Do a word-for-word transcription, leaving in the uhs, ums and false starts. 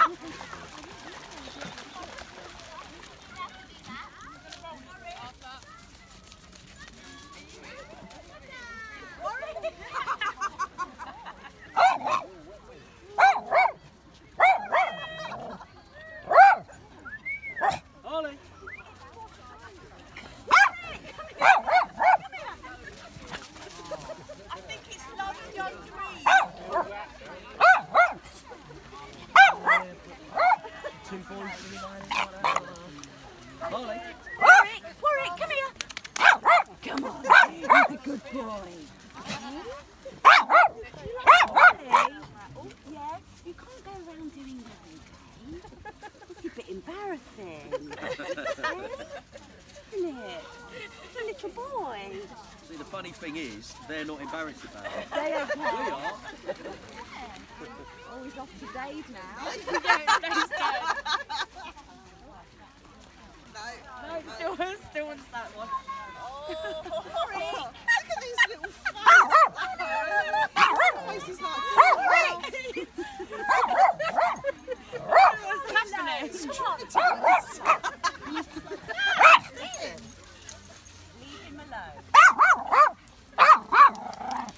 See, the funny thing is, they're not embarrassed about it. They okay. We are. Oh, he's off to Dave now. no, no, still, still wants that one. Oh, sorry. Look at these little faces. Faces like